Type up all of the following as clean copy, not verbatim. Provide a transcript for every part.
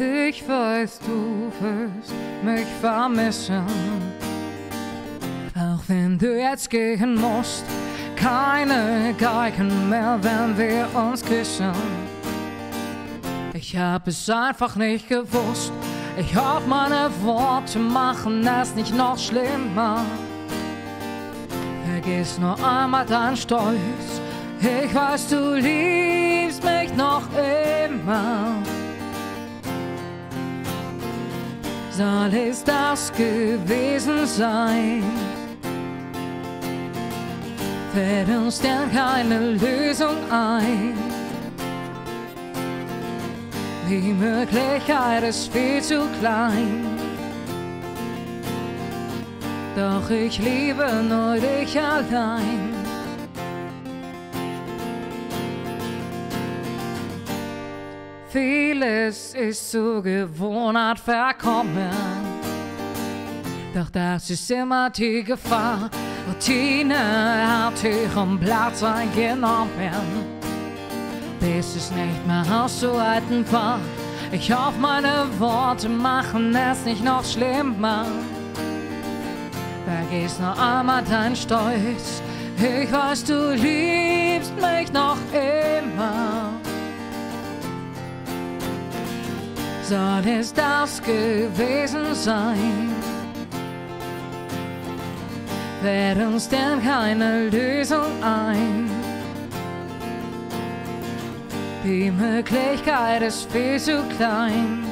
Ich weiß, du wirst mich vermissen, auch wenn du jetzt gehen musst. Keine Geigen mehr, wenn wir uns küssen. Ich hab es einfach nicht gewusst. Ich hoffe, meine Worte machen es nicht noch schlimmer. Vergiss nur einmal deinen Stolz. Ich weiß, du liebst mich noch immer. Soll es das gewesen sein? Fällt uns denn keine Lösung ein? Die Möglichkeit ist viel zu klein. Doch ich liebe nur dich allein. Vieles ist zur Gewohnheit verkommen, doch das ist immer die Gefahr. Routine hat ihren Platz eingenommen, bis es nicht mehr auszuhalten war. Ich hoffe, meine Worte machen es nicht noch schlimmer. Vergiss noch einmal deinen Stolz. Ich weiß, du liebst mich noch immer. Soll es das gewesen sein? Fällt uns denn keine Lösung ein? Die Möglichkeit ist viel zu klein.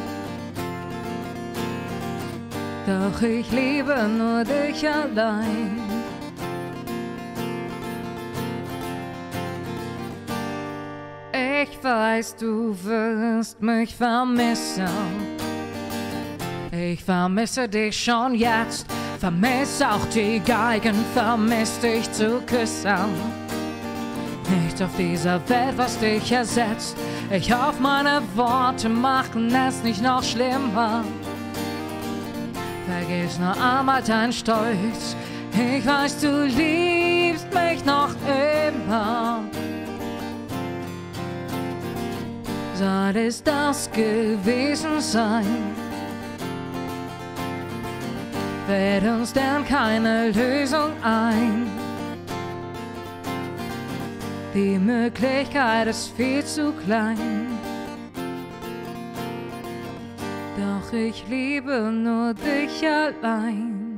Doch ich liebe nur dich allein. Ich weiß, du wirst mich vermissen. Ich vermisse dich schon jetzt. Vermiss auch die Geigen, vermiss dich zu küssen. Nichts auf dieser Welt, was dich ersetzt. Ich hoffe, meine Worte machen es nicht noch schlimmer. Vergiss nur einmal deinen Stolz. Ich weiß, du liebst mich noch immer. Soll es das gewesen sein? Fällt uns denn keine Lösung ein? Die Möglichkeit ist viel zu klein. Doch ich liebe nur dich allein.